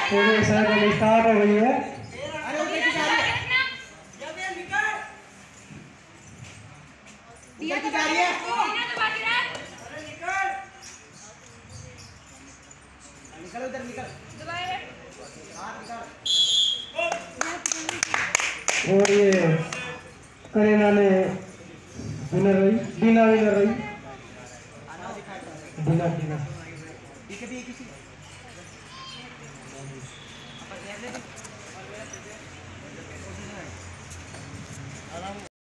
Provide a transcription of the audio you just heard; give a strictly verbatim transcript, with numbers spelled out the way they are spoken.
पूरे cycle start हो गई है। निकल उधर निकल और ये करीना ने विनर रही, दीना विनर रही, दीना दीना